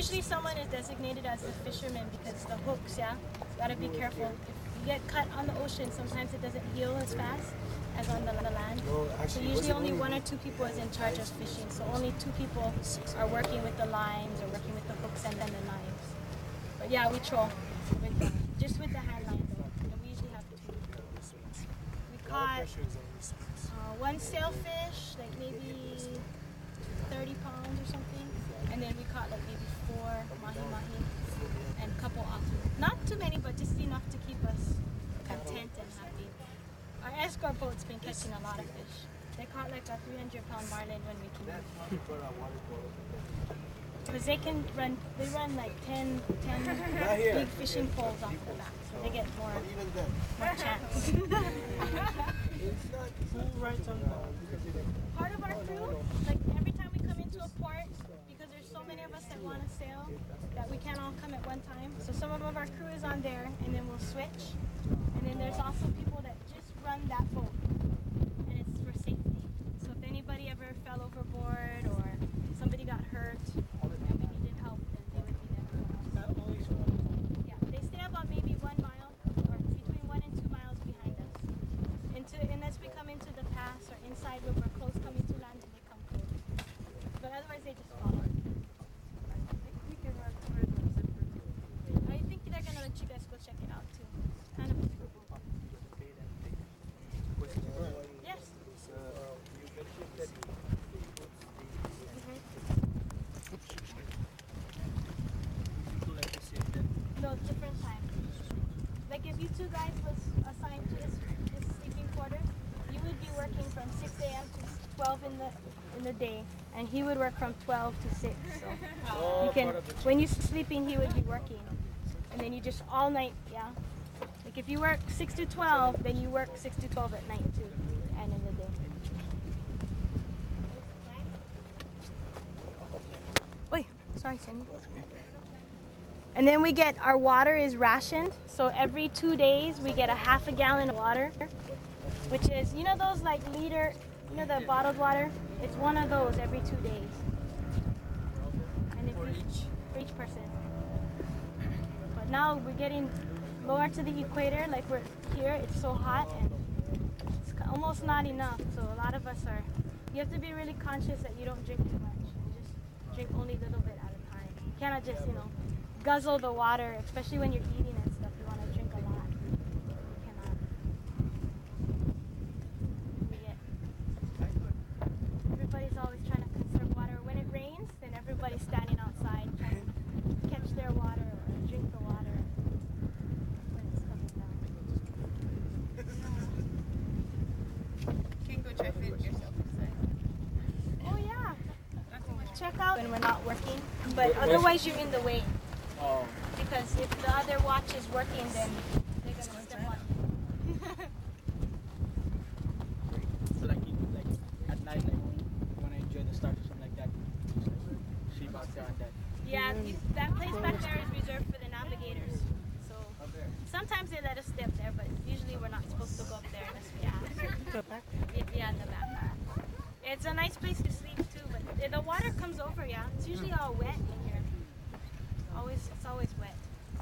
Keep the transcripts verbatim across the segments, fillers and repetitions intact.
usually someone is designated as the fisherman because the hooks, yeah, gotta be careful. If you get cut on the ocean, sometimes it doesn't heal as fast as on the land. So usually only one or two people is in charge of fishing. So only two people are working with the lines or working with the hooks and then the knives. But yeah, we troll with the, just with the hand line though. And we usually have two. We caught uh, one sailfish, like maybe thirty pounds or something. And then we caught like maybe four mahi-mahi and a couple otters. Not too many, but just enough to keep us content and happy. Our escort boat's been catching a lot of fish. They caught like a three hundred pound marlin when we came in. Because they can run, they run like ten, ten big fishing poles off the back, so they get more, more chance. Part of our crew, like every time we come into a port, because there's so many of us that want to sail, that we can't all come at one time. So some of our crew is on there, and then we'll switch. And then there's also people that just run that boat, and it's for safety. So if anybody ever fell overboard or somebody got hurt and we needed help, then they would be there for us. Yeah, they stay about maybe one mile or between one and two miles behind us. Into, unless we come into the pass or inside when we're close coming to land, and they come close. But otherwise they just follow. I think they're gonna let you guys go check it out too. It's kind of cool. Yes. No, different time. Like if you two guys was assigned to this, this sleeping quarter, you would be working from six A M to twelve in the in the day, and he would work from twelve to six. So you can, when you're sleeping, he would be working, and then you just all night, yeah. Like if you work six to twelve, then you work six to twelve at night too, and in the day. Wait, sorry, Cindy. And then we get, our water is rationed, so every two days we get a half a gallon of water, which is, you know those like liter, you know the bottled water? It's one of those every two days. And if you, for each person. But now we're getting lower to the equator, like we're here, it's so hot and it's almost not enough. So a lot of us are, you have to be really conscious that you don't drink too much. You just drink only a little bit at a time. You cannot just, you know, guzzle the water, especially when you're eating and stuff. You want to drink a lot. You cannot. We get, everybody's always trying to conserve water. When it rains, then everybody's standing outside trying to catch their water or drink the water when it's coming down. You can go try to fit yourself inside. Oh yeah. Check out when we're not working, but otherwise you're in the way. Oh. Because if the other watch is working, then they're gonna step on you. So like, you, like at night, like when I enjoy the stars or something like that, she back there on that. Yeah, you, that place back there is reserved for the navigators. So sometimes they let us step there, but usually we're not supposed to go up there unless we ask. Yeah, yeah, in the back. It's a nice place to sleep too, but the water comes over, yeah. It's usually all wet in here. Always, it's always wet.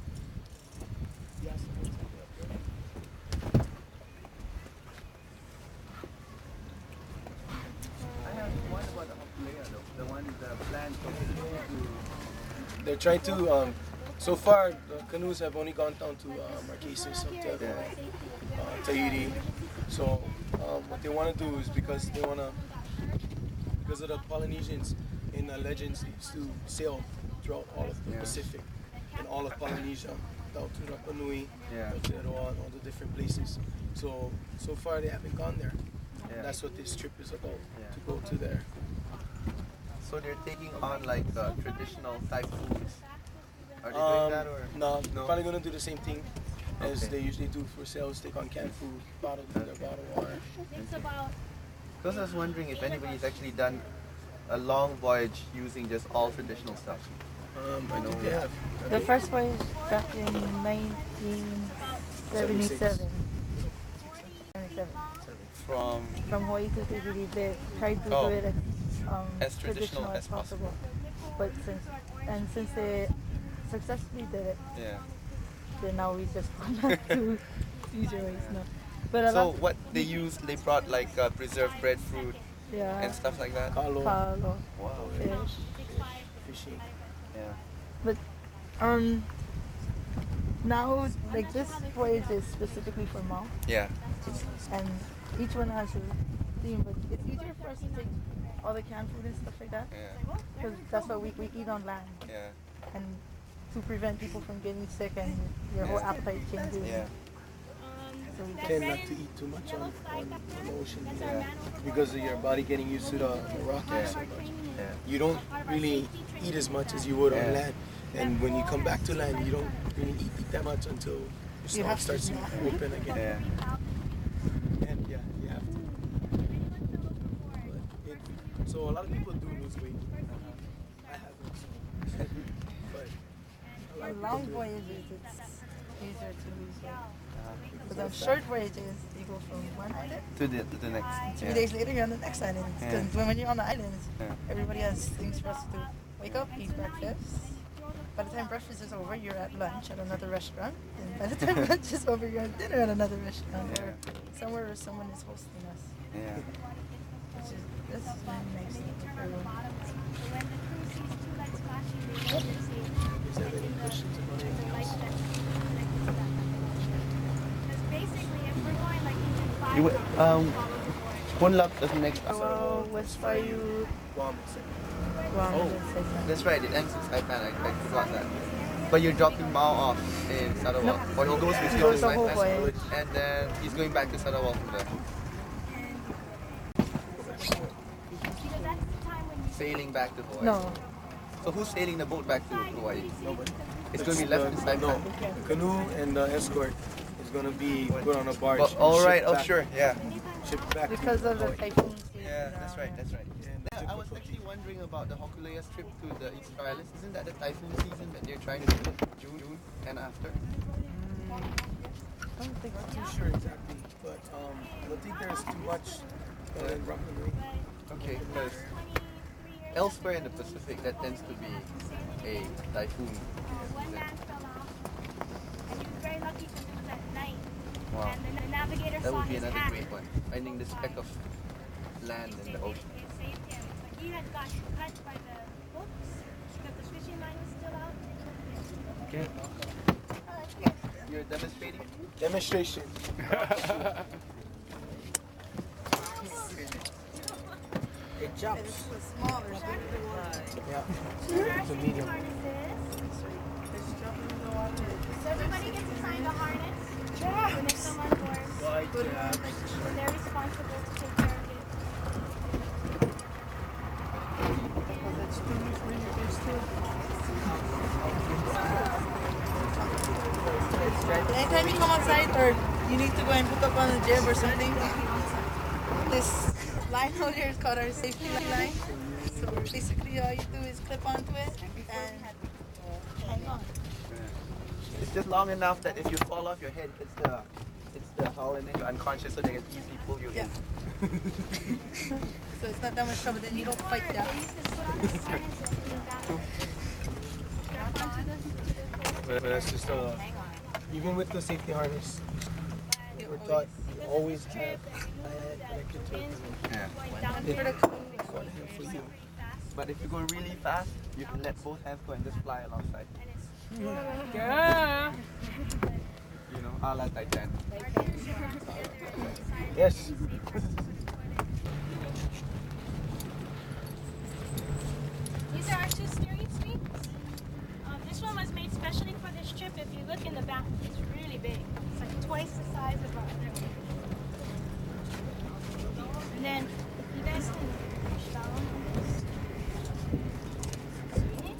I have one about the player though. The one the plan to. They're trying to. Um, so far, the canoes have only gone down to uh, Marquesas, Santiago, uh, Tahiti. So um, what they want to do is because they want to, because of the Polynesians in the legends, they used to sail throughout all of the Yeah. Pacific and all of Polynesia, down to Rapa Nui, Yeah. to Aroa, and all the different places. So so far they haven't gone there. Yeah. That's what this trip is about, Yeah. to go to there. So they're taking on like uh, traditional type foods. Are they Um, doing that or no, no? probably gonna do the same thing as Okay. they usually do for sales. Take on canned food, bottled their bottled water. It's about, Because I was wondering if anybody's actually done a long voyage using just all traditional stuff. Um, I think they have. The first voyage back in nineteen seventy-seven. seventy-seven. From From Hawaii to Tahiti, they tried to Oh. do it as, um, As traditional as possible. but since and since they successfully did it, Yeah. then now we just go back to easier ways now. But a So lot, what they used, they brought like uh, preserved breadfruit yeah, and stuff like that. Kalo, palo, Wow. fish. fishing. Yeah. But um, now like this voyage is specifically for mom, Yeah. and each one has a theme. But it's easier for us to take all the canned food and stuff like that, Yeah. because that's what we, we eat on land, Yeah. and to prevent people from getting sick and your whole Yeah. appetite changes. Yeah. So we Tend not to eat too much on, on, on the ocean Yeah. because of your body getting used to the, the rock Yeah. so much. Yeah. You don't really eat as much as you would Yeah. on land, and when you come back to land, you don't really eat, eat that much until your You stomach have to starts to snack. open again. Yeah. And yeah, you have to. But it, so a lot of people do lose weight. I haven't. So. But a lot on of long people do. voyages, it's easier to lose weight. But on short voyages, you go from one island. To the to the next. Two Yeah. days later, you're on the next island. Because Yeah. when you're on the islands, Yeah. everybody has things for us to do. Wake up, eat breakfast. By the time breakfast is over, you're at lunch at another restaurant. And by the time lunch is over, you're at dinner at another restaurant. Or somewhere where someone is hosting us. Yeah. Which is, this is really nice for everyone. Does have any questions about anything else? You w- um. Punlap is next. Well, West Bayou, Guam, et cetera. Guam, Oh. and Saipan. That's right. It ends in Saipan. I, I forgot that. But you're dropping Mao off in Sarawak. Or he goes with He you goes to the whole Saipan, voyage. and then he's going back to Sarawak from there. Sailing back to Hawaii. No, So who's sailing the boat back to Hawaii? Nobody. It's going to be left in the, Saipan. no, the canoe and the escort is going to be put on a barge. But, and all right. shipped Oh, back- sure. Yeah. Shipped back because to of the Hawaii. typhoon season. Yeah, that's now, right. That's right. And the Yeah, I was difficulty. actually wondering about the Hokulea trip to the East Islands. Isn't that the typhoon season that they're trying to do? June, June, and after. I don't think Not too sure exactly, but um, I don't think there's too much uh, in rock and roll. Okay, because elsewhere in the Pacific, that tends to be a typhoon. Wow. That would be another great one. Finding the speck of land in the ocean. He had got cut by the hooks because the fishing line was still out. Okay. You're demonstrating? Demonstration. It jumps. Yeah. It's a medium. So everybody gets assigned a harness when they come on board. They're responsible to take care of it. Anytime you come outside or you need to go and hook up on the jib or something, this line out here is called our safety line. So basically all you do is clip onto it and hang on. It's just long enough that if you fall off, your head hits the hits the hull and then you're unconscious, so they can easily pull you Yeah. in. So it's not that much trouble, then you don't fight that. But that's just uh, even with the safety harness, we're taught you always have a hand connected to it. Yeah. One hand for you. But if you go really fast, you can let both hands go and just fly alongside. Yeah. You know, a la Titan. Yes. These are our two steering sweeps. Um, this one was made specially for this trip. If you look in the back, it's really big. It's like twice the size of our other one. And then you guys can push down on this. See?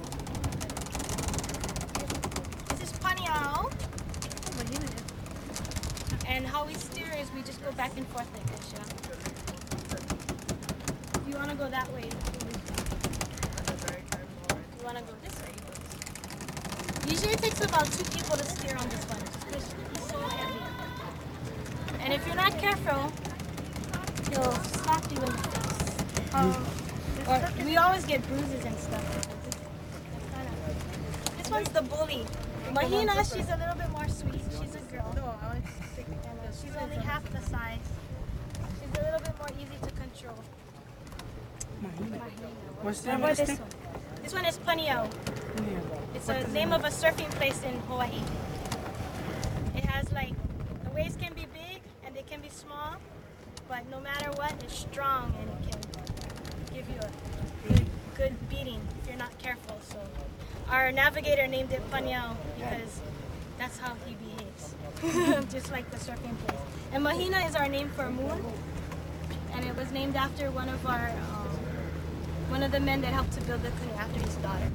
This is Panyao. And how we steer is we just go back and forth like this, yeah? If you want to go that way, you want to go this way. Usually it takes about two people to steer on this one because it's so heavy. And if you're not careful, you'll slap you in the face. Um, Or we always get bruises and stuff. this one's the bully. Mahina, she's a little bit more sweet. She's a girl. No, I want to take And uh, she's only half the size. She's a little bit more easy to control. Mahina. What's What about this one? This one is Paniao. It's the name of a surfing place in Hawaii. It has like, the waves can be big and they can be small, but no matter what, it's strong and it can give you a good, good beating if you're not careful. So our navigator named it Paniao because that's how he behaves, just like the surfing place. And Mahina is our name for moon, and it was named after one of our, um, one of the men that helped to build the canoe after his daughter.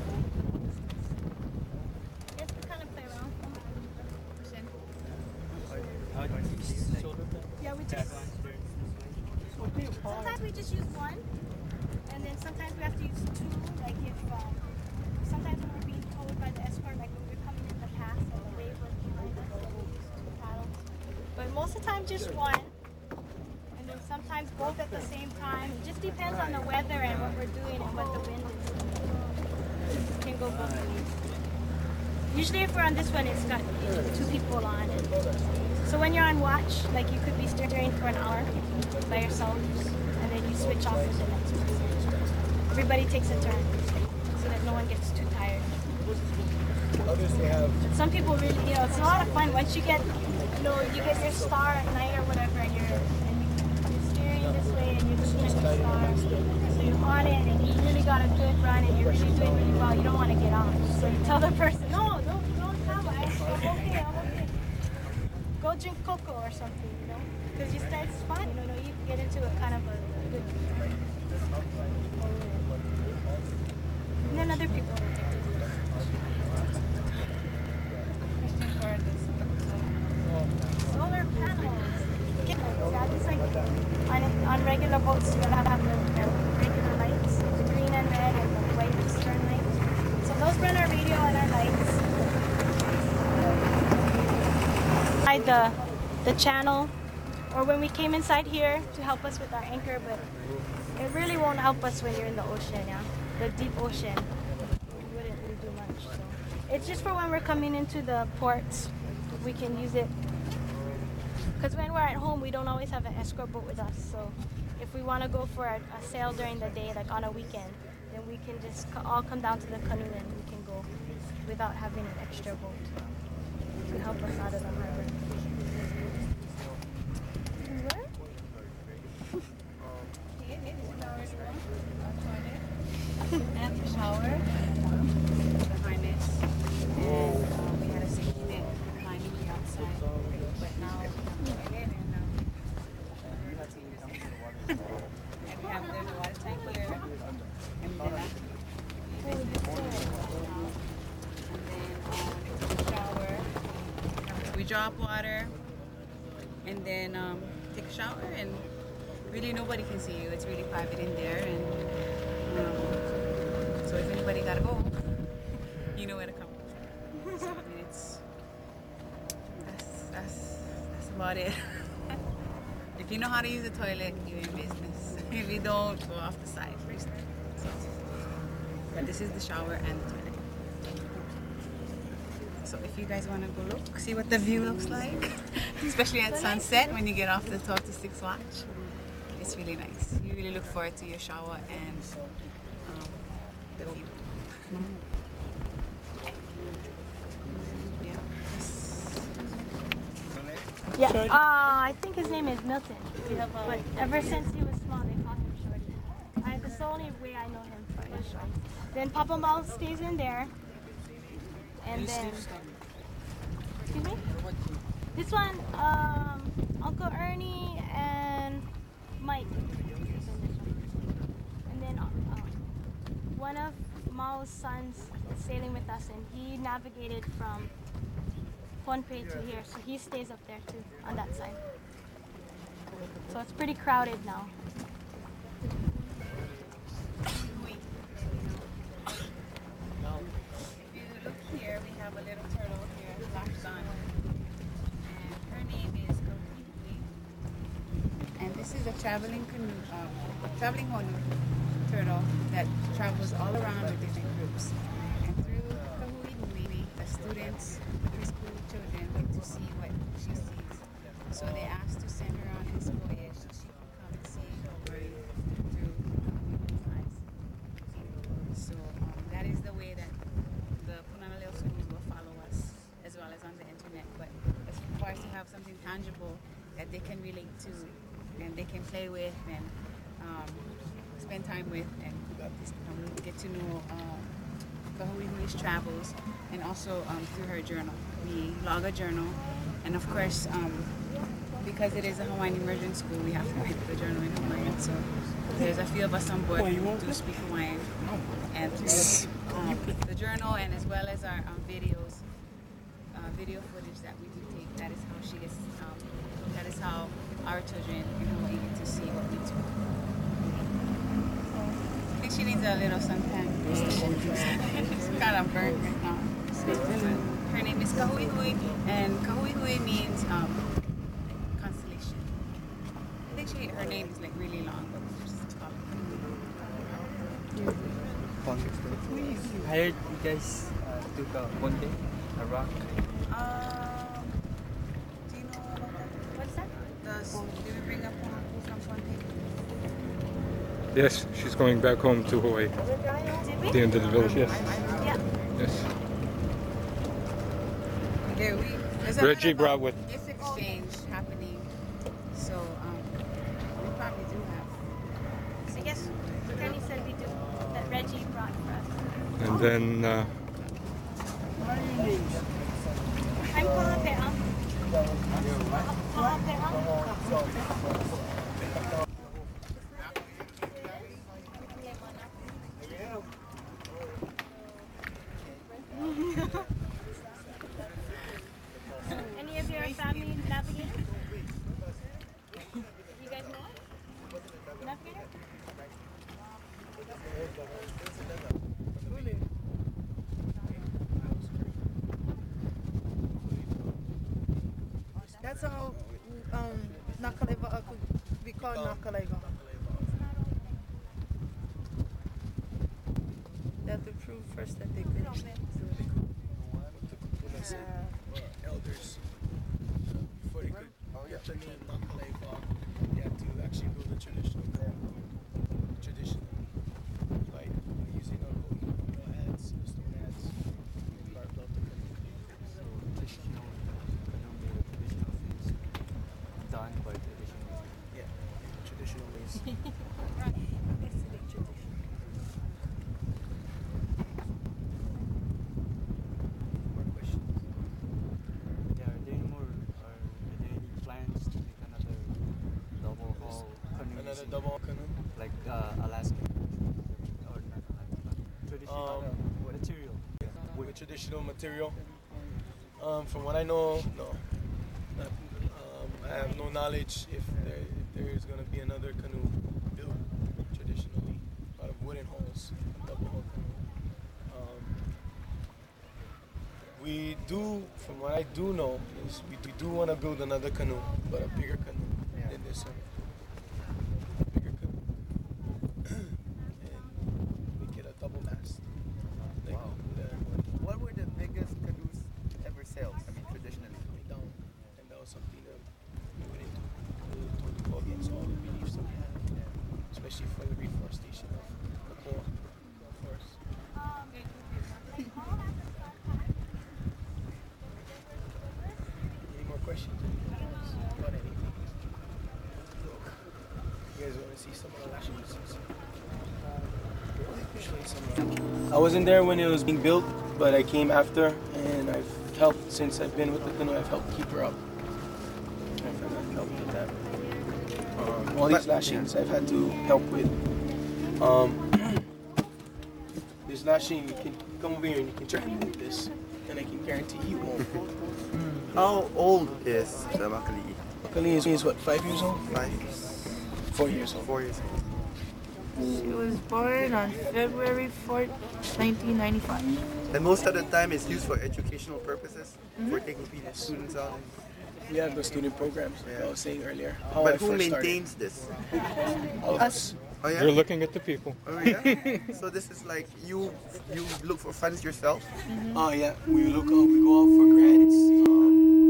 Yes, we kind of play around. Yeah, we just, sometimes we just use one, and then sometimes we have to use two, like if, um, sometimes when we're being towed by the escort, like when we're coming in the pass and the wave was behind us, then we use two paddles. But most of the time just one, and then sometimes both at the same time. It just depends on the weather and what we're doing and what the wind is. It can go both ways. Usually if we're on this one, it's got two people on it. So when you're on watch, like you could be steering for an hour by yourself, and then you switch off with the next person. Everybody takes a turn so that no one gets too tired. Others they have. Some people really, you know, it's a lot of fun. Once you get, you know, you get your star at night or whatever, and you're, and you, you're steering this way, and you're looking at your star, so you're on it, and you really got a good run, and you're really doing really well. You don't want to get off, so you tell the person, no, don't, don't come. I'm okay. I'm okay. Go drink cocoa or something, you know, because you start it's fun. You know, you get into a kind of a good. And then other people. Solar panels. Yeah, just like on, on regular boats, you'll have the, the regular lights, the green and red and the white stern lights. So those run our radio and our lights. The, the channel, or when we came inside here to help us with our anchor, but it really won't help us when you're in the ocean, yeah? The deep ocean. It wouldn't really do much. So. It's just for when we're coming into the ports, we can use it. Because when we're at home, we don't always have an escort boat with us. So if we want to go for a, a sail during the day, like on a weekend, then we can just co- all come down to the canoe and we can go without having an extra boat to help us out of the harbor. And the shower behind it. And um, we had a safety net behind the outside. But now we have to go in and now and we have there's a water tank here. And then that and then um, the shower. We draw up water and then um, take a shower, and really nobody can see you. It's really private in there, and um, so if anybody gotta go, you know where to come. So I mean, it's that's that's that's about it. If you know how to use the toilet, you're in business. If you don't, go off the side first. So, but this is the shower and the toilet. So if you guys want to go look, see what the view looks like, especially at sunset when you get off the twelve to six watch, it's really nice. You really look forward to your shower and um, the view. Yeah. Yeah, uh, I think his name is Milton. But ever since he was small, they call him Shorty. I, that's the only way I know him for is Shorty. Then Papa Mal stays in there. And then, excuse me? This one, um, Uncle Ernie and Mike. And then uh, one of Mao's sons is sailing with us, and he navigated from Pohnpei to here, so he stays up there too, on that side. So it's pretty crowded now. If you look here, we have a little turtle here, latched on, and her name is Makali. And this is a traveling canoe, um, traveling Honu turtle that travels all around with different groups. And through Kahului wants preschool children to see what she sees. So they asked to send her on this voyage so she can come and see the world through Kahuihui's eyes. So um, that is the way that the Punana Leo schools will follow us, as well as on the internet. But as far as to have something tangible that they can relate to and they can play with and um, spend time with and um, get to know um, Kahuihui's travels, and also um, through her journal. We log a journal, and of course, um, because it is a Hawaiian immersion school, we have to write the journal in Hawaiian. So there's a few of us on board who do speak Hawaiian, and through um, the journal and as well as our um, videos, uh, video footage that we do take, that is how she gets, um, that is how our children in Hawaii get to see what we do. I think she needs a little suntan. It's kind of burnt right now. Her name is Kahuihui, and Kahuihui means um, constellation. I think she, her name is like really long, but we're just calling her. We hired you guys uh, to do a ponte, a rock. Um, do you know about that? What's that? Does, do we bring up from Ponte? Yes, she's going back home to Hawaii. Did we? The end of the village, yes. Yeah. Yes. There we. There's a Reggie bit of a brought with. gift exchange happening, so um, we probably do have. I guess Kenny said we do. That Reggie brought for us. And then uh, I'm Paula Pe'am. Paula Pe'am. Any of your family navigator? You guys know? Navigator? That's how um, Nakaleva could be called Nakaleva. They have to prove first that they could. Elders. Before they could get the name Makali, they had to actually build a traditional canoe. Traditionally, like using a rope, you know, heads, stone heads, carved out the canoe. So traditional canoe made of traditional things done by traditional ways. Yeah, traditional ways. More questions? Yeah, are there any more? Are, are there any plans to make another double hull canoe? Another using, double canoe? like uh, Alaska, or not, not, not traditional Um, material. With traditional material. Um, from what I know, no. Not, um, I have no knowledge if there if there is going to be another canoe built traditionally out of wooden hulls, double hull canoe. Um, we do, from what I do know, is we, we do want to build another canoe, but a bigger canoe than this one. Bigger canoe. And make it a double mast. Like Wow. the, What were the biggest canoes ever sailed? I mean, traditionally. way down, and that was something that we went into to, to go against all the beliefs that we had, especially for the reforestation of the core forest. Any more questions? About anything? You guys want to see some of the last pieces? Show you some of- I wasn't there when it was being built, but I came after, and I've helped since I've been with the canoe. I've helped keep her up. I've helped with that. Um, all these lashings I've had to help with. Um, this lashing, you can come over here and you can try and move this, and I can guarantee you won't. How old is the Makali? Makali is, is what, five years old? Five, Four years old. four years old. She was born on February fourth, nineteen ninety-five. And most of the time it's used for educational purposes, for taking people, students out. We have the student programs, like I was saying earlier. How I But who first started. maintains this? All of us. Oh yeah. You're looking at the people. Oh yeah. So this is like you you look for funds yourself. Oh yeah, we look out, we go out for grants. Um,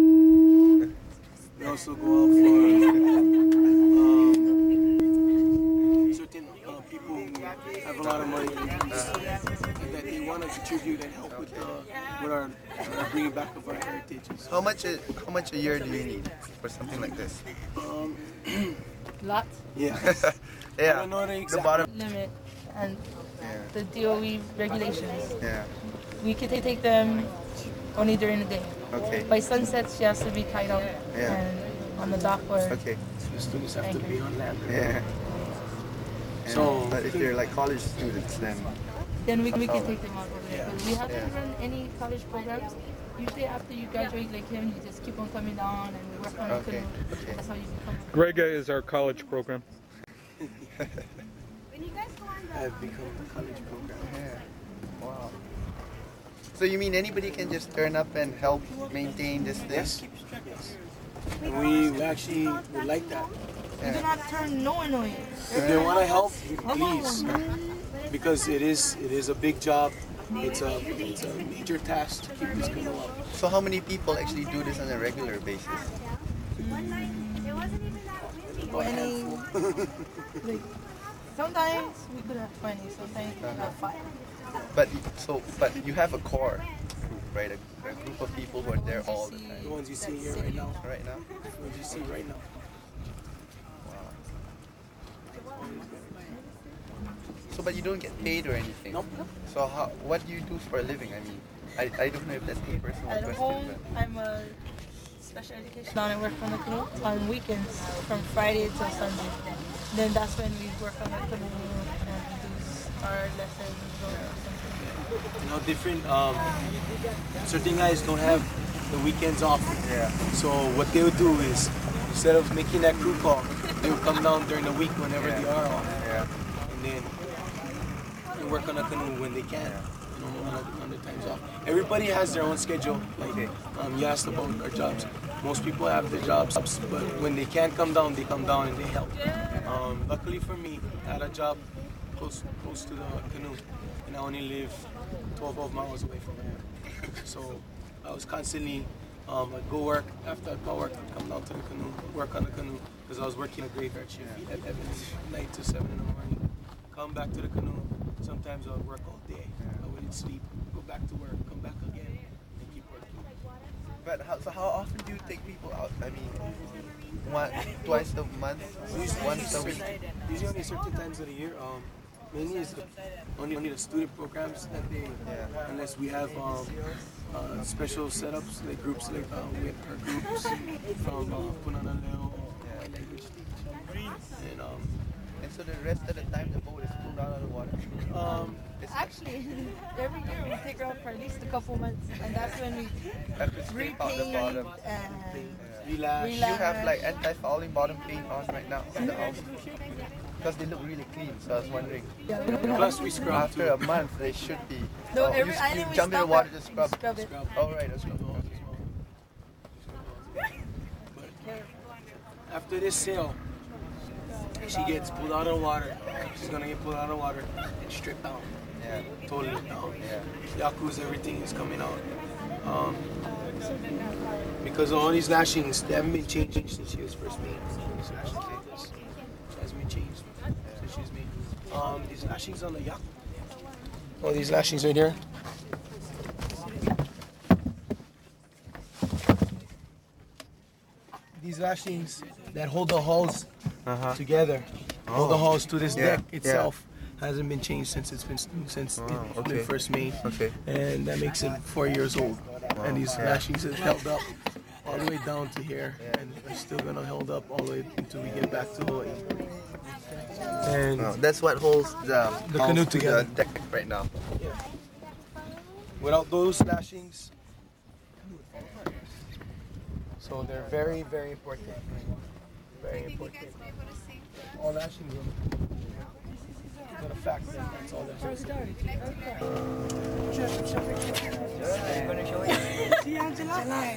we also go out for um, certain uh, people who have a lot of money and that they want to contribute and help with, uh, with our uh, bringing back of our heritages. How much a, how much a year do you need for something like this? Um, Lots. yeah. I Yeah. don't know the The exact bottom. Limit and Yeah. the D O E regulations. Yeah. We can take them only during the day. Okay. By sunset, she has to be tied up Yeah. and on the dock or Okay. So the students have to be on land. Yeah. And, So- but if you're like college students, then then we, we can take them out over there. But we haven't Yeah. run any college programs. Usually after you graduate like him, you just keep on coming down and we work on the Okay. canoe. Okay. That's how you become. Grega is our college program. When you guys go on the Have become a college program. yeah. Wow. So you mean anybody can just turn up and help maintain this thing? Yes. Yes. And we, we actually would like that. You do not turn no one away. If they want to help, please, because it is it is a big job. It's a it's a major task to keep this canoe up. So how many people actually do this on a regular basis? one night, it wasn't even that windy. twenty. Like, sometimes we could have twenty, sometimes we could have five. But so but you have a core group, right? A, a group of people who are there all the The time. ones you see here right now. Right now? The ones you see right now. So but you don't get paid or anything? Nope. So how what do you do for a living? I mean, I, I don't know if that's too personal At question, home, but I'm a special education. Down and work on the canoe on weekends from Friday till Sunday. Then that's when we work on the canoe and do our lessons or something. You know, different. Um, certain guys don't have the weekends off. yeah. So what they would do is, instead of making that crew call, they would come down during the week whenever Yeah. they are off, Yeah. and then they work on a canoe when they can. You know, on, the- on the times off. Everybody has their own schedule. Like Okay. um, you asked about our jobs. Most people have their jobs, but when they can't come down, they come down and they help. Um, luckily for me, I had a job close close to the canoe, and I only live twelve miles away from there. So I was constantly um, I'd go work after I'd go work, I'd come down to the canoe, work on the canoe, because I was working a graveyard shift at nine to seven in the morning. Come back to the canoe. Sometimes I'd work all day. I wouldn't sleep. Go back to work. Come back again, and keep working. But how, so how often do you take people out? I mean, one, twice a month, once a week. Usually only certain times of the year. Um, mainly is the, only only the student programs that they. Yeah. Unless we have um, uh, special setups like groups like uh, with our groups from uh, Punanaleo language teach. And um, And so the rest of the time the boat is pulled out of the water. um, It's Actually, every year we take her out for at least a couple months, and that's when we have to scrape out the repaint bottom. and relax. You have like anti-fouling bottom paint on right now on the house. Because they look really clean, so I was wondering. Plus we scrub After too. a month, they should be. No, oh, every you, island you we jump in the stop water at, to scrub. we scrub it. Scrub. Oh right, that's Scrub good. those as well. After this sail, she gets pulled out of the water. She's gonna get pulled out of the water and stripped down. Yeah, Totally down. yeah. Yaku's, everything is coming out. Um, because all these lashings, they haven't been changed since she was first made. These lashings like this, it hasn't been changed since she was made. Um, these lashings on the Yaku. Oh, these lashings right here. These lashings that hold the hulls Uh-huh. together, hold the hulls to this Yeah, deck yeah. itself. Hasn't been changed since it's been since Oh, it's okay. been first made, Okay. and that makes it four years old. And these Yeah. lashings are held up all the way down to here, and they're still gonna hold up all the way until we get back to Hawaii. And Oh, that's what holds the, The hulls canoe to together. the deck right now. without those lashings, so they're very, very important. Very important. All lashings are a fact. That's all that's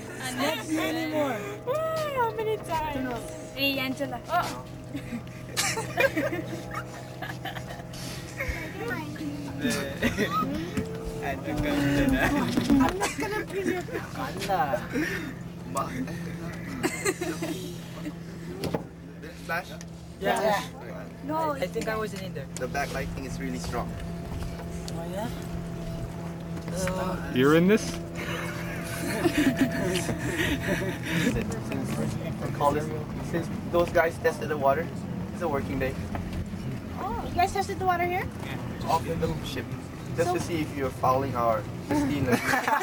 How many times? Hey, Angela. Oh. Aduh kan na. Kanda. Did it splash? Yeah. No, I think I wasn't in there. The backlighting is really strong. Oh yeah? You're in this? Since, call this, since those guys tested the water, it's a working day. oh, you guys tested the water here? Off the ship. Just to see if you're fouling our pristine lagoon.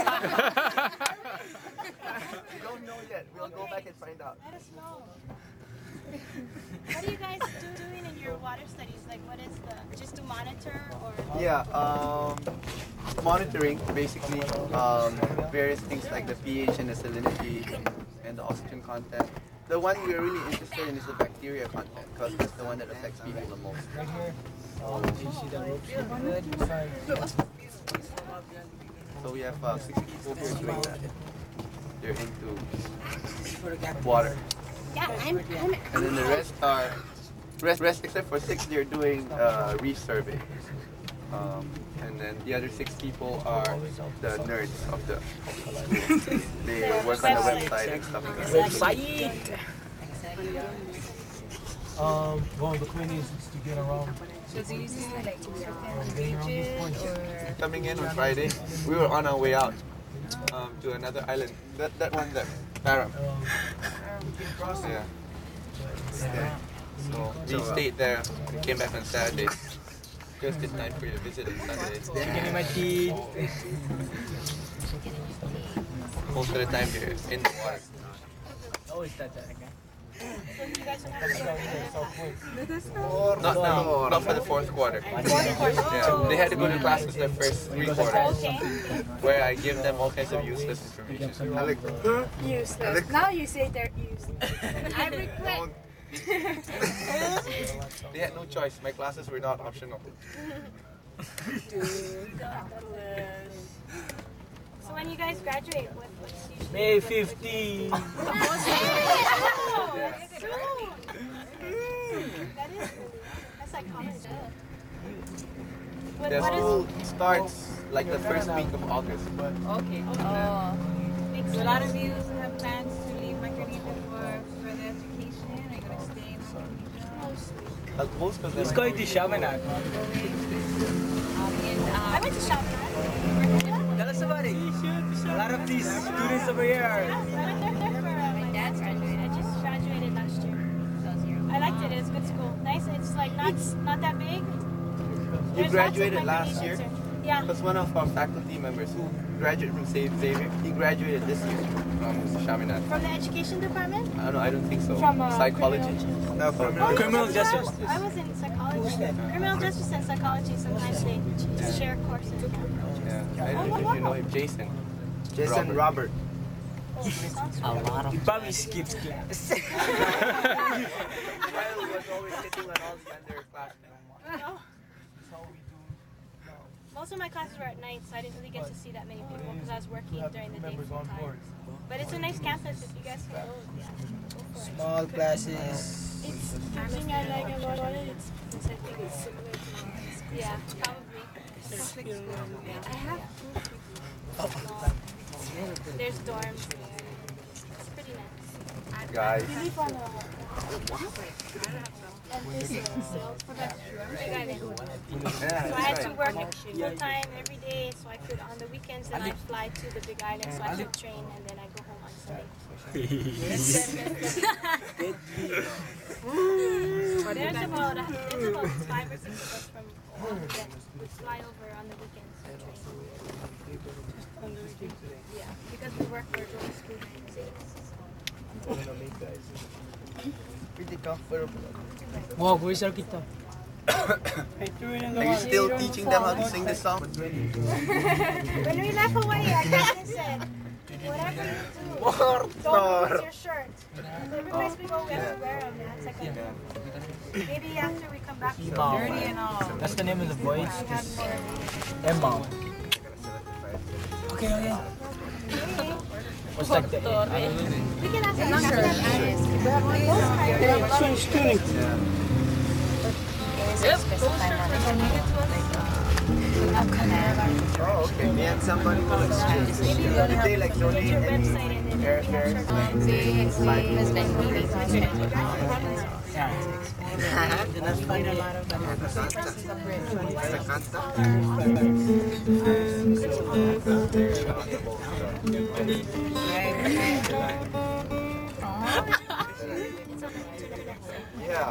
We don't know yet. We'll go back and find out. Let us know. What are you guys do, doing in your water studies? Like, what is the, just to monitor or? Yeah, um, monitoring basically um, various things like the pH and the salinity and the oxygen content. The one we're really interested in is the bacteria content because that's the one that affects people the most. Oh, you see the ropes? So we have uh, six people here doing that. They're into water. Yeah, I'm, I'm And then the rest are, rest, rest except for six, they're doing uh, reef survey. Um, and then the other six people are the nerds of the school. They work on the website and stuff like that. Website. Um, well, the queen is to get around. So do you see like certain beaches or? Coming in on Friday, we were on our way out um, to another island. That that one there, Param. Yeah. Yeah. So we stayed there and came back on Saturday. Just in time for your visit on Sunday. Chicken in my teeth. Most of the time you're in the water. Oh, is that that? Not now, not for the fourth quarter. Yeah, they had to go to classes the first three quarters, where I give them all kinds of useless information. useless. Now you say they're useless. I regret. They had no choice. My classes were not optional. So when you guys graduate, what, what's usually May fifteenth. Oh, that's true. That is really, that's like college. What, The what school is, starts like the first week of August. Okay. Oh. So a lot of you have plans to leave Makali for further education. Are you gonna stay in Makali? Uh, most of them. Let's go to Shamanat. I went to Shamanat. Tell us about it. A lot of these students over here are. My dad's graduated. I just graduated last year. I liked it. It was a good school. Nice. It's like not not that big. You There's graduated lots last of year? microneeds. Yeah. Because one of our faculty members who graduated from Xavier, he graduated this year from Shaminat. From the education department? I don't know, I don't think so. From uh, Psychology? No, from Oh, Criminal yeah, justice. I was in psychology. Criminal justice and psychology. Sometimes they just share courses. Yeah, I don't know if you know him, Jason. Jason Robert. Oh, sounds A lot of. He probably skips class. Kyle was always sitting on all the underclassmen. No. Most of my classes were at night, so I didn't really get to see that many people because I was working during the day full time. But it's a nice campus if you guys can go. Yeah, go for it. Small classes. It's the thing I like about it. It's, it's I think it's similar to mine. Yeah, probably. Yeah, I have There's dorms there. It's pretty nice. Guys. You live on a and this is sales production. Big Island. Yeah, So I had that's to right. work full time every day, so I could on the weekends then I fly to the Big Island, so I could train and then I go home on Sunday. There's about there's about five or six of us from all of them would fly over on the weekends to train. Yeah, because we work for dual school Pretty comfortable. Wow, where's our kita? Are you still teaching them how to sing this song? When we left Hawaii, our captain said, whatever you do, don't lose your shirt. So every place we go, we have to wear them. That's like a, maybe after we come back. Dirty and all. That's the name of the voice. Emma. Okay, okay. What's like the We can ask them. Not sure. student? Oh, okay. Me and somebody will exchange. Did they like donate any airfares? Yeah.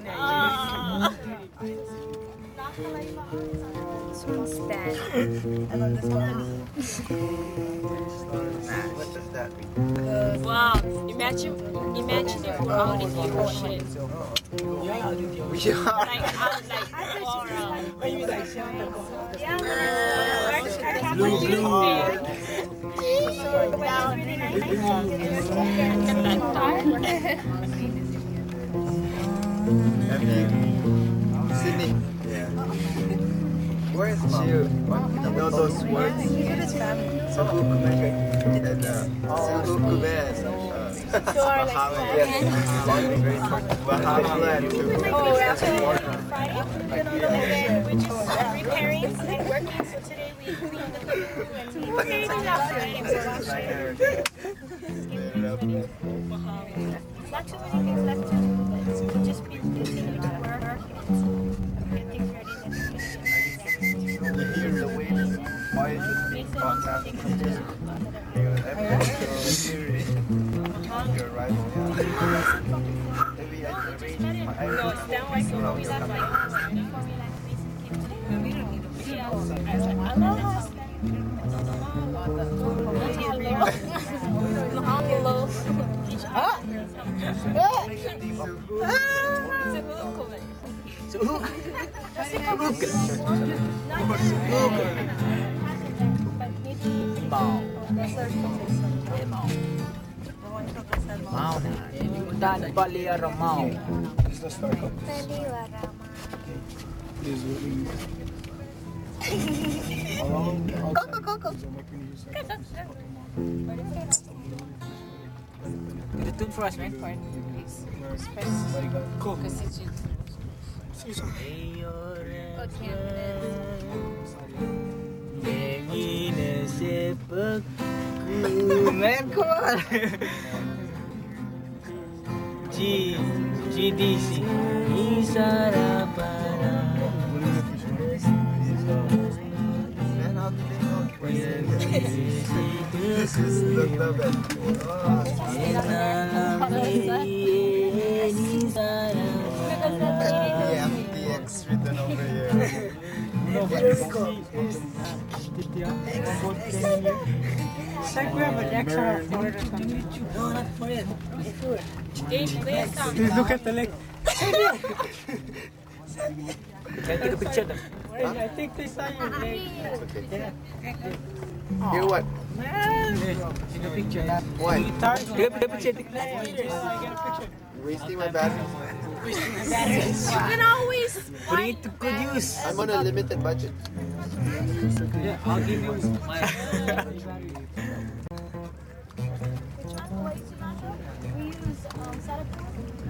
What does that mean? Wow, imagine, imagine if we're out in the ocean. We are. Like out, like far out. Yeah, Blue, blue. so that was really nice. Sydney. Yeah. Where is Chuuk? You know those words? Sdhool Kumen. And uh, Sdhool Kumen. Bahamian too. Oh, actually, Friday, we're just repairing and working. So today we cleaned the canoe and we cleaned it up. Not too many things left to do, but we'll just be continuing to work and get things ready. You hear the waves voyages broadcast. Your arrival. Maybe I can arrange my No, it's down like so we left like before we like basically Mau na. Dan Paliaramau. Get a tune for us, man. Please. Cool. Man, come on. G, G D C. Isara para. Man, how did they know? This is the love it. Yeah, the X written over here. Please look at the leg. Can I take a picture? Huh? I think they saw your leg. Here what? Take a picture. Why? Take a picture. Wasting my battery. you can always Put it to good use. I'm on a limited budget. Yeah, I'll give you my. we use um Sarapur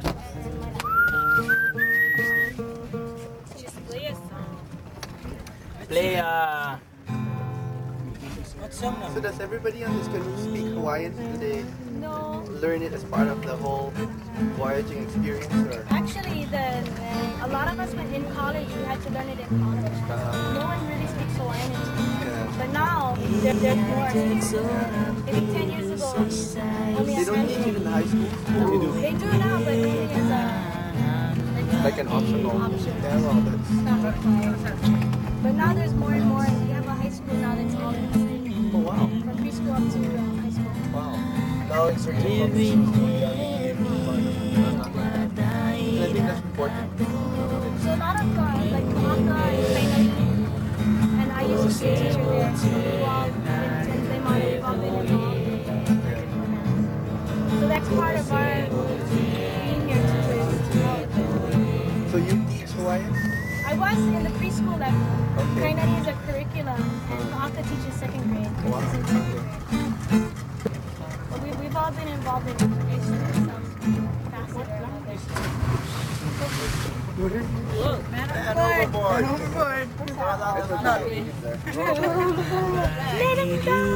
and just play a song. Play uh. What song now? So does everybody on this canoe speak Hawaiian? Do they No, learn it as part of the whole voyaging experience? Or? actually, the a lot of us went in college. We had to learn it in college. No one really speaks Hawaiian in school. Yeah. But now there, there's more. Maybe ten years ago, only They a don't teach it in handful. high school? They do. They do now, but only as a Like an optional. option. Yeah, well, that's... Not required. But now there's more and more, and we have a high school now that's all in Oh, wow. from preschool up to um, high school. Wow. Now it's certain publishing. I think that's important. So a lot of guys, like Kamaka and Kainai, and I used to be a teacher there. So we all went to Lemon, we've all been involved. So that's part of our being here too. is- So you teach Hawaiian? I was in the preschool level. Okay. Kainai is a curriculum, and Kamaka teaches second grade. Chris is in second grade. But we, we've all been involved in education in some facet or another. Man overboard. Man overboard. Not me. Let him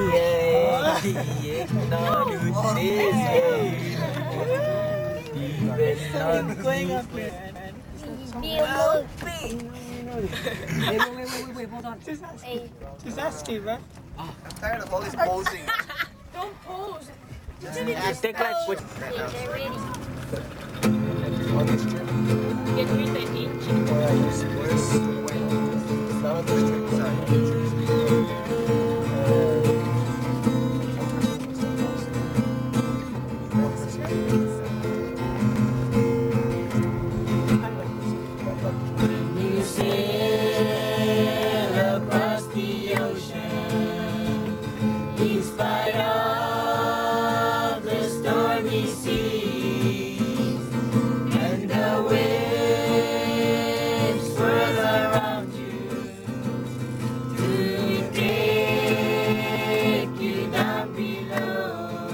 Going up here. Wait, wait, wait, wait, wait, hold on. Just asking, just asking, man. I'm tired of all this posing. Don't pose. Take like what? They're ready. On this trip, Get rid of the inch. or I used to this when not on this trip, sorry. You sail across the ocean, in spite of the stormy seas and the waves swirl around you to take you down below.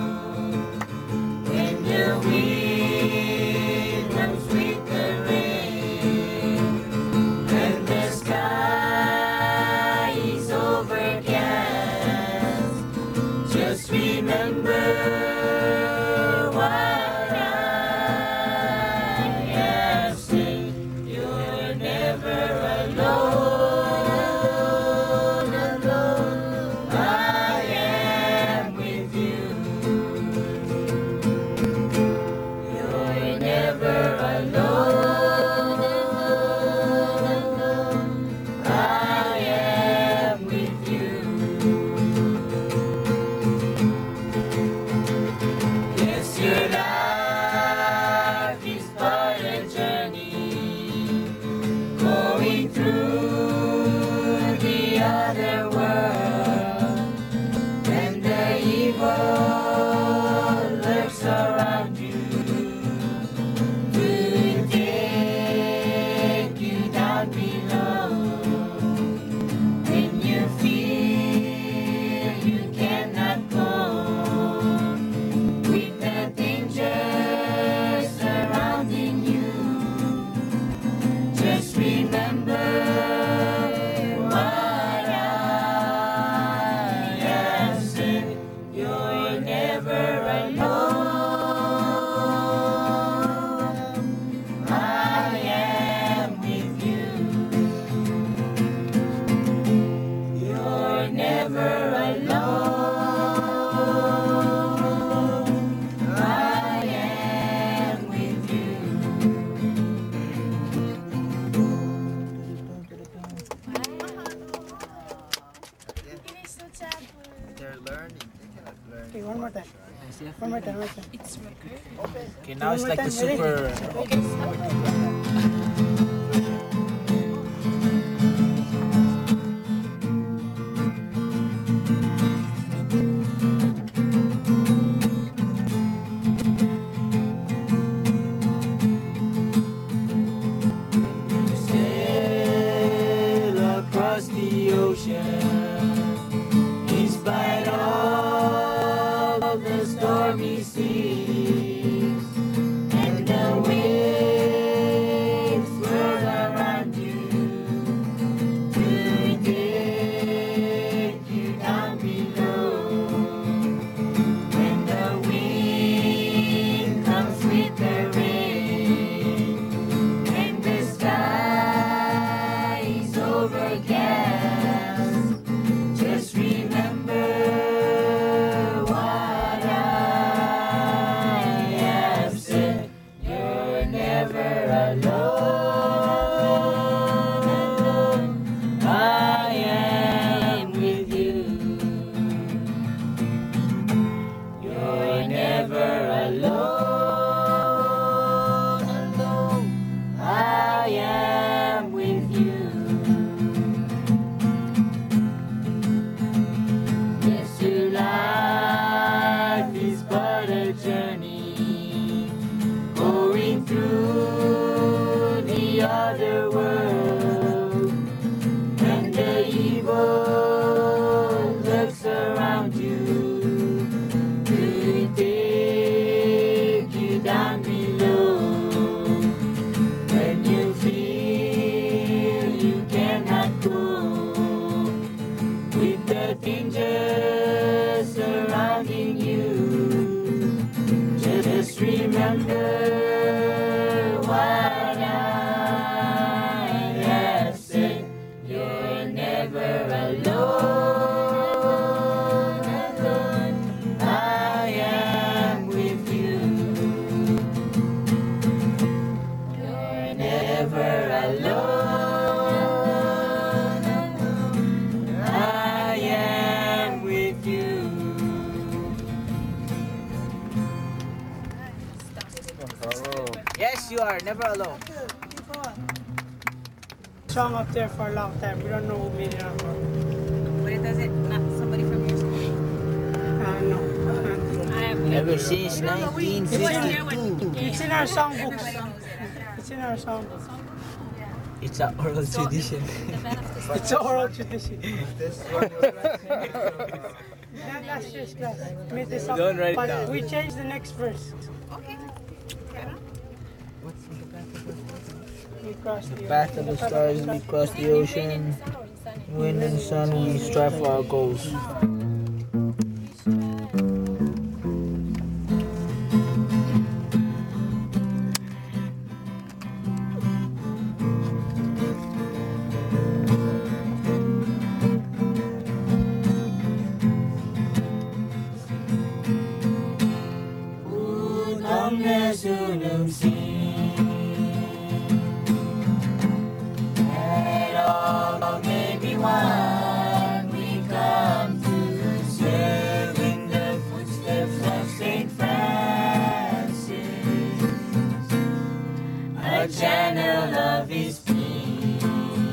When the wind comes with the rain and the sky is overcast, just remember what I have said. You're never alone, alone. I am with you. You're never alone, alone. I am with you. Yes, your life is but a journey going through the other world, and the evil lurks around you to take you down below. When you feel you cannot go with the danger surrounding you, just remember what I have said. You're never alone. I am with you. You're never alone. I am with you. They're learning. They cannot learn. Okay, one more time. One more time. One more time. It's record. Okay, now it's like the super. Sail across the ocean, in spite of the stormy seas and the waves swirl Yes, you are never alone. Song up there for a long time. We don't know who made it up. But it doesn't, not somebody from your school? Uh, no. I have Ever since nineteen fifty-two. It's in our songbook. Everybody knows it. It's in our songbook. It's an oral tradition. It's an oral tradition. This one was right. Not last year's class. Made this up. Don't write it But down. we changed the next verse. Okay. We crossed the, The path of the stars, we cross the ocean. Wind and sun, we strive for our goals. Channel of his peace.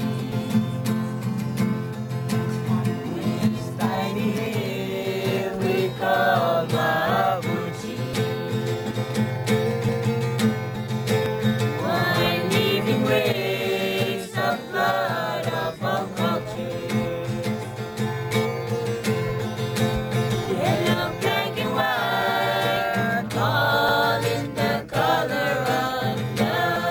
This tiny hill we call Mabuchi. Winding waves of blood of our culture. Yellow, black and white, all in the color of love.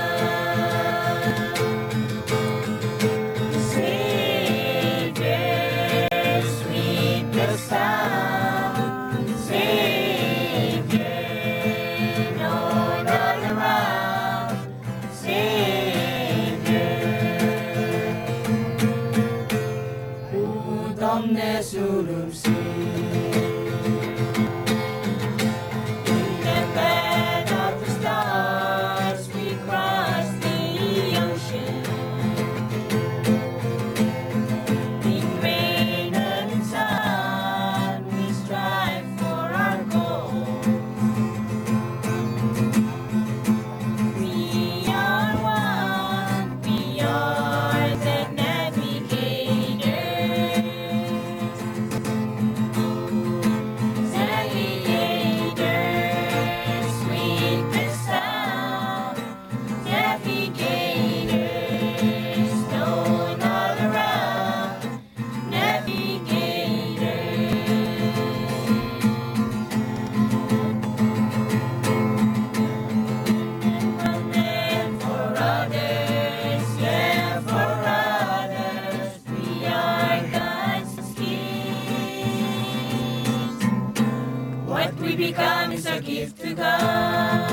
Become is a gift to God.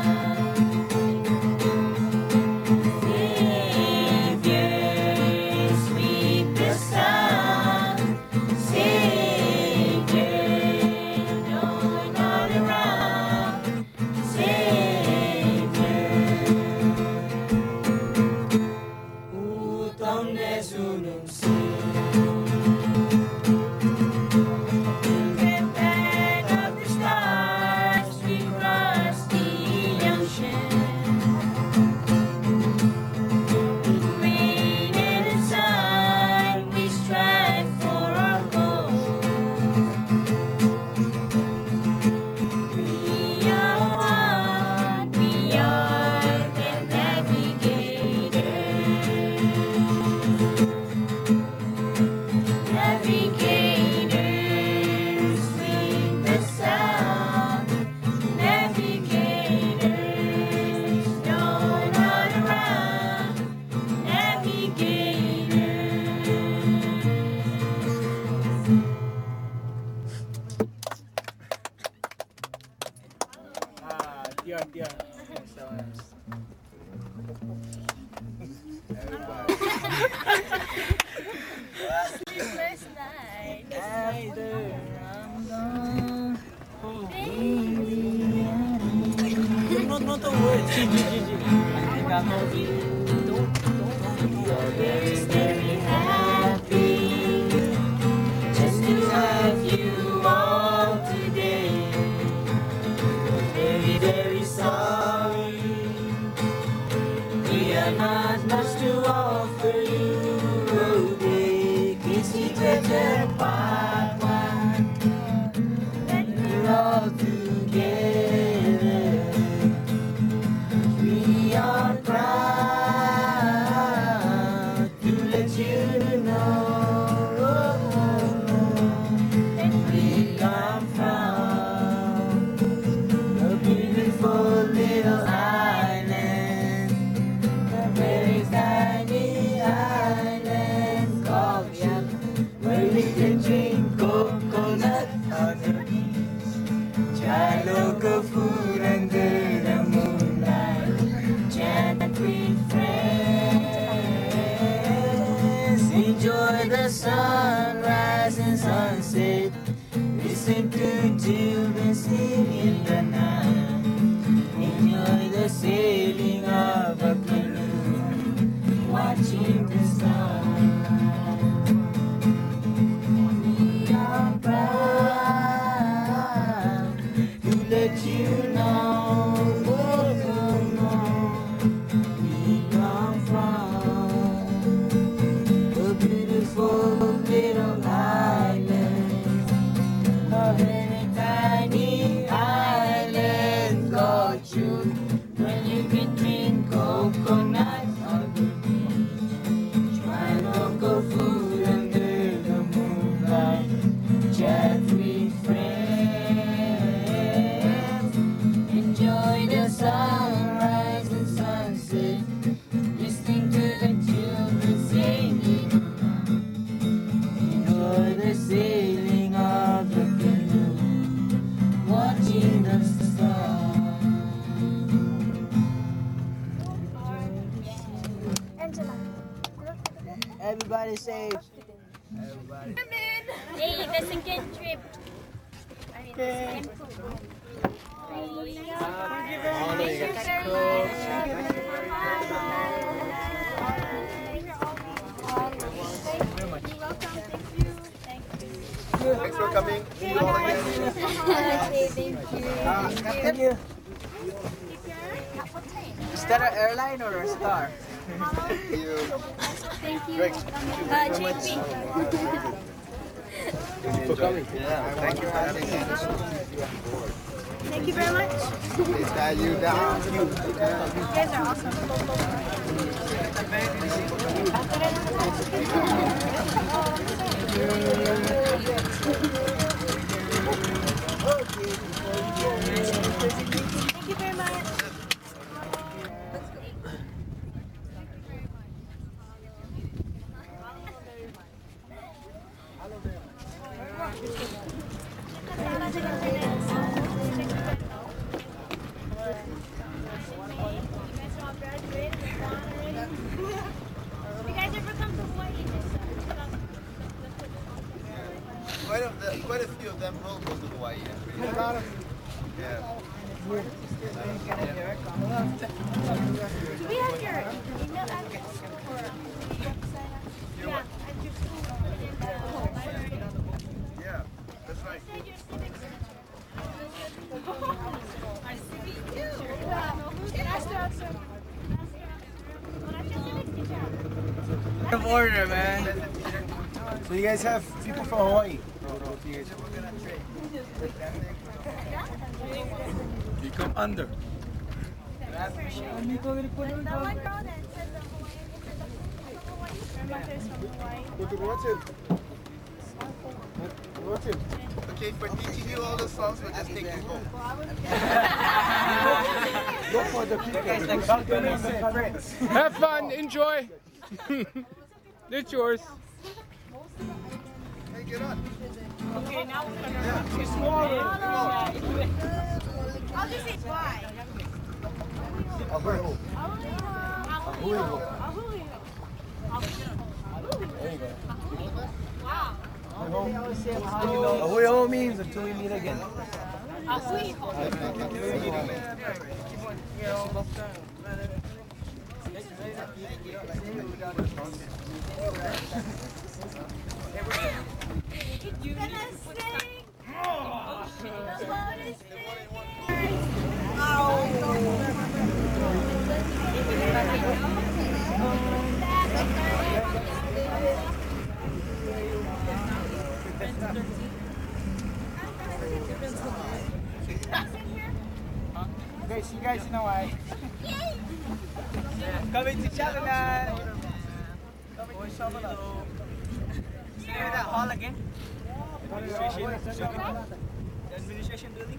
Savior, sweep the sound. Savior, no, not around. Savior, utom nesunum si. Dion, Dion. Sleepless night. After I'm gone, oh baby, No, no, the words. G, G, G, G. you're very, very happy just to have you all today. Very, very sorry. you know, look we come from a beautiful little island, a very tiny island called Chuuk, where you can drink coconut on the beach, try local food under the moonlight, chat with friends, enjoy the sunrise and sunset, listening to the children singing, enjoy the sailing of the canoe, watching the stars. Everybody safe. Everybody. Hey, the second trip. I mean, the second trip. Thank you very much. You're welcome. Thank you. Thank you. Thanks for coming. See you all again. Thank you. Thank you. Is that an airline or a star? Thank you. Thank you. Great. Uh, J P. For coming. Yeah. Thank you for having me. Thank you very much. Please tie you down. You guys are awesome. Thank you very much. You guys ever come to Hawaii? Quite a, quite a few of them will go to Hawaii. Yeah. Yeah. Do we have your email address or website? Yeah, at your school. Yeah, that's right. Our civic too. Can I start some? Out of order, man. So you guys have people from Hawaii? You come under. The one girl that said the Hawaiian Her mother is from Hawaii. Okay, for teaching you all the songs, we'll just take you home. Look for the people. Have fun, enjoy. It's yours. Hey, get on. Okay, now we're gonna Yeah. It's smaller. I'll just say bye. Ahuiho. Ahuiho. There you go. Wow. Ahuiho means until we meet again. Ahuiho. You gonna sing? The lotus Okay, see you guys in Hawaii. Coming to Chaminade. Boy, Chaminade. See you in that hall again? Administration. The administration building.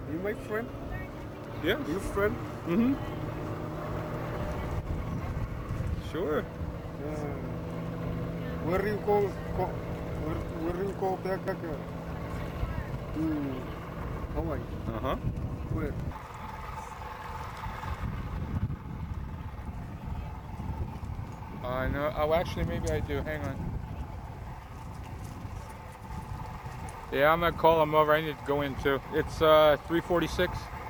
You my friend? Yes. You friend? Mm-hmm. Sure. Uh, where you go, go where, where you go back uh, to Hawaii? Uh-huh. Where? I know. Oh, actually, maybe I do. Hang on. Yeah, I'm gonna call him over. I need to go in too. It's uh three forty-six.